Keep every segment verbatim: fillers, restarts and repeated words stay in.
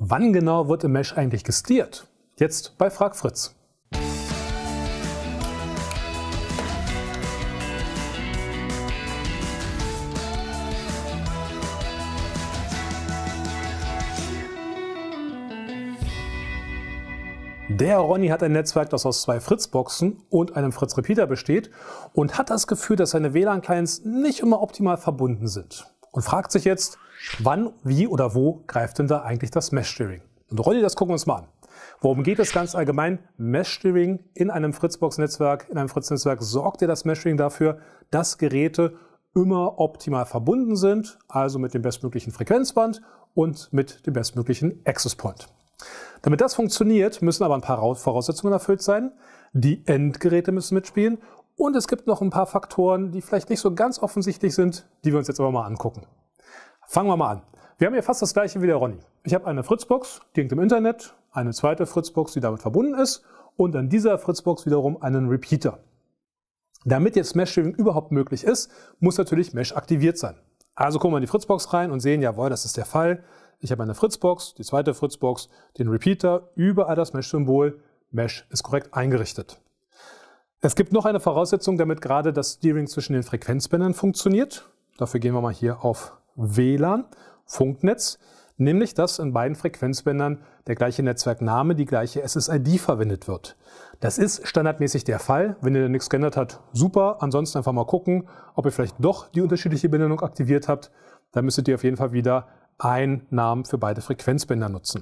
Wann genau wird im Mesh eigentlich gesteert? Jetzt bei Frag Fritz. Der Ronny hat ein Netzwerk, das aus zwei Fritzboxen und einem Fritz-Repeater besteht und hat das Gefühl, dass seine W L A N-Clients nicht immer optimal verbunden sind. Und fragt sich jetzt, wann, wie oder wo greift denn da eigentlich das Mesh-Steering? Und Ronny, das gucken wir uns mal an. Worum geht es ganz allgemein? Mesh-Steering in einem Fritzbox-Netzwerk, in einem Fritz-Netzwerk sorgt ja das Mesh-Steering dafür, dass Geräte immer optimal verbunden sind, also mit dem bestmöglichen Frequenzband und mit dem bestmöglichen Access Point. Damit das funktioniert, müssen aber ein paar Voraussetzungen erfüllt sein. Die Endgeräte müssen mitspielen und es gibt noch ein paar Faktoren, die vielleicht nicht so ganz offensichtlich sind, die wir uns jetzt aber mal angucken. Fangen wir mal an. Wir haben hier fast das gleiche wie der Ronny. Ich habe eine Fritzbox, die hängt im Internet, eine zweite Fritzbox, die damit verbunden ist und an dieser Fritzbox wiederum einen Repeater. Damit jetzt Mesh-Steering überhaupt möglich ist, muss natürlich Mesh aktiviert sein. Also gucken wir in die Fritzbox rein und sehen, jawohl, das ist der Fall. Ich habe eine Fritzbox, die zweite Fritzbox, den Repeater, überall das Mesh-Symbol. Mesh ist korrekt eingerichtet. Es gibt noch eine Voraussetzung, damit gerade das Steering zwischen den Frequenzbändern funktioniert. Dafür gehen wir mal hier auf W L A N, Funknetz, nämlich dass in beiden Frequenzbändern der gleiche Netzwerkname, die gleiche S S I D verwendet wird. Das ist standardmäßig der Fall. Wenn ihr nichts geändert habt, super. Ansonsten einfach mal gucken, ob ihr vielleicht doch die unterschiedliche Benennung aktiviert habt. Dann müsstet ihr auf jeden Fall wieder einen Namen für beide Frequenzbänder nutzen.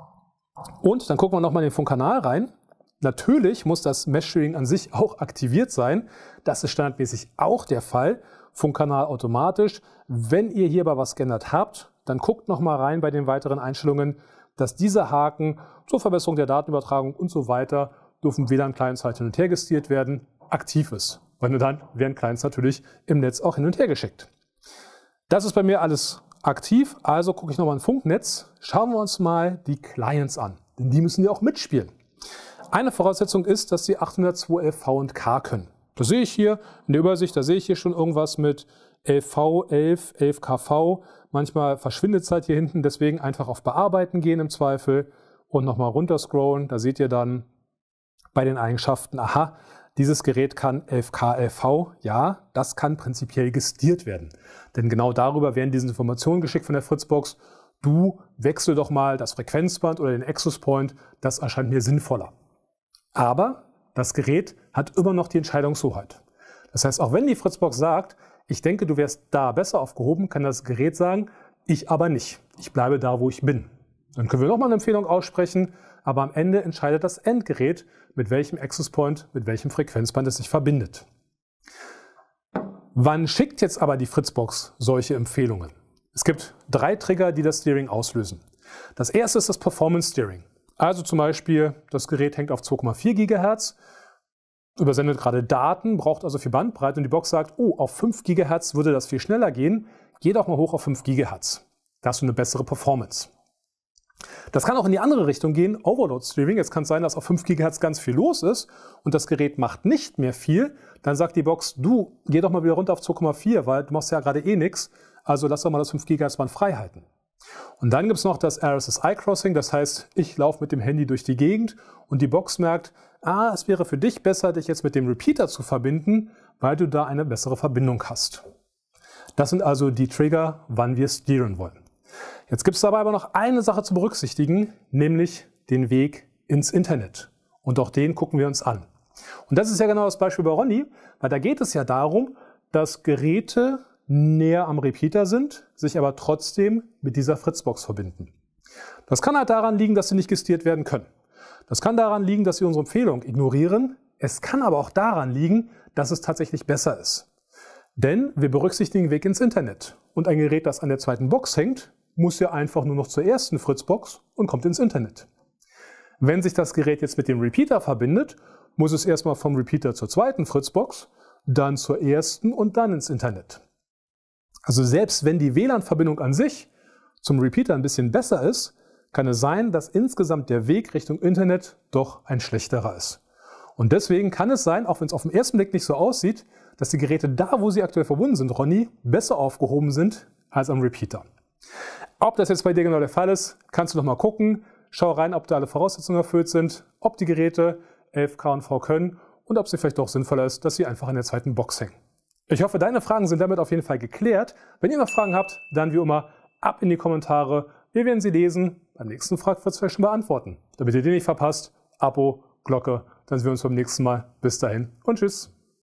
Und dann gucken wir nochmal in den Funkkanal rein. Natürlich muss das Mesh-Steering an sich auch aktiviert sein. Das ist standardmäßig auch der Fall. Funkkanal automatisch. Wenn ihr hierbei was geändert habt, dann guckt nochmal rein bei den weiteren Einstellungen, dass dieser Haken zur Verbesserung der Datenübertragung und so weiter dürfen W L A N-Clients halt hin und her gesteert werden, aktiv ist. Weil nur dann werden Clients natürlich im Netz auch hin und her geschickt. Das ist bei mir alles aktiv, also gucke ich nochmal in Funknetz, schauen wir uns mal die Clients an, denn die müssen ja auch mitspielen. Eine Voraussetzung ist, dass sie achthundertzwei V und K können. Das sehe ich hier in der Übersicht, da sehe ich hier schon irgendwas mit elf V, elf, elf K V. Manchmal verschwindet es halt hier hinten, deswegen einfach auf Bearbeiten gehen im Zweifel und nochmal runter scrollen. Da seht ihr dann bei den Eigenschaften, aha, dieses Gerät kann elf K, elf V, ja, das kann prinzipiell gesteert werden. Denn genau darüber werden diese Informationen geschickt von der Fritzbox. Du wechsel doch mal das Frequenzband oder den Access Point, das erscheint mir sinnvoller. Aber das Gerät hat immer noch die Entscheidungshoheit. Das heißt, auch wenn die Fritzbox sagt, ich denke, du wärst da besser aufgehoben, kann das Gerät sagen, ich aber nicht. Ich bleibe da, wo ich bin. Dann können wir nochmal eine Empfehlung aussprechen, aber am Ende entscheidet das Endgerät, mit welchem Access Point, mit welchem Frequenzband es sich verbindet. Wann schickt jetzt aber die Fritzbox solche Empfehlungen? Es gibt drei Trigger, die das Steering auslösen. Das erste ist das Performance Steering. Also zum Beispiel, das Gerät hängt auf zwei Komma vier Gigahertz, übersendet gerade Daten, braucht also viel Bandbreite und die Box sagt, oh, auf fünf Gigahertz würde das viel schneller gehen, geh doch mal hoch auf fünf Gigahertz. Da hast du eine bessere Performance. Das kann auch in die andere Richtung gehen, Overload Steering. Jetzt kann es sein, dass auf fünf Gigahertz ganz viel los ist und das Gerät macht nicht mehr viel. Dann sagt die Box, du, geh doch mal wieder runter auf zwei Komma vier, weil du machst ja gerade eh nichts. Also lass doch mal das fünf Gigahertz Band frei halten. Und dann gibt es noch das R S S I Crossing, das heißt, ich laufe mit dem Handy durch die Gegend und die Box merkt, ah, es wäre für dich besser, dich jetzt mit dem Repeater zu verbinden, weil du da eine bessere Verbindung hast. Das sind also die Trigger, wann wir steeren wollen. Jetzt gibt es dabei aber noch eine Sache zu berücksichtigen, nämlich den Weg ins Internet. Und auch den gucken wir uns an. Und das ist ja genau das Beispiel bei Ronny, weil da geht es ja darum, dass Geräte näher am Repeater sind, sich aber trotzdem mit dieser Fritzbox verbinden. Das kann halt daran liegen, dass sie nicht gesteert werden können. Das kann daran liegen, dass sie unsere Empfehlung ignorieren. Es kann aber auch daran liegen, dass es tatsächlich besser ist. Denn wir berücksichtigen den Weg ins Internet. Und ein Gerät, das an der zweiten Box hängt, muss ja einfach nur noch zur ersten Fritzbox und kommt ins Internet. Wenn sich das Gerät jetzt mit dem Repeater verbindet, muss es erstmal vom Repeater zur zweiten Fritzbox, dann zur ersten und dann ins Internet. Also selbst wenn die W L A N-Verbindung an sich zum Repeater ein bisschen besser ist, kann es sein, dass insgesamt der Weg Richtung Internet doch ein schlechterer ist. Und deswegen kann es sein, auch wenn es auf den ersten Blick nicht so aussieht, dass die Geräte da, wo sie aktuell verbunden sind, Ronny, besser aufgehoben sind als am Repeater. Ob das jetzt bei dir genau der Fall ist, kannst du noch mal gucken. Schau rein, ob da alle Voraussetzungen erfüllt sind, ob die Geräte elf K und V können und ob sie vielleicht doch sinnvoller ist, dass sie einfach in der zweiten Box hängen. Ich hoffe, deine Fragen sind damit auf jeden Fall geklärt. Wenn ihr noch Fragen habt, dann wie immer ab in die Kommentare. Wir werden sie lesen, beim nächsten Fragfritz schon beantworten. Damit ihr die nicht verpasst, Abo, Glocke, dann sehen wir uns beim nächsten Mal. Bis dahin und tschüss.